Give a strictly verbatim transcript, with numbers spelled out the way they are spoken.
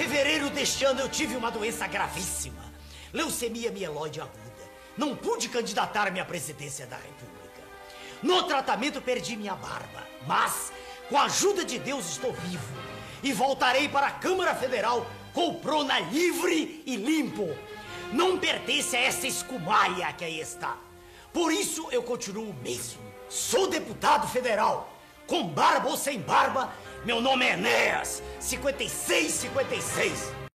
fevereiro deste ano eu tive uma doença gravíssima. Leucemia mieloide aguda. Não pude candidatar-me à presidência da República. No tratamento perdi minha barba, mas com a ajuda de Deus estou vivo. E voltarei para a Câmara Federal com o Prona livre e limpo. Não pertence a essa escumaia que aí está. Por isso eu continuo o mesmo. Sou deputado federal. Com barba ou sem barba, meu nome é Enéas, cinquenta e seis cinquenta e seis.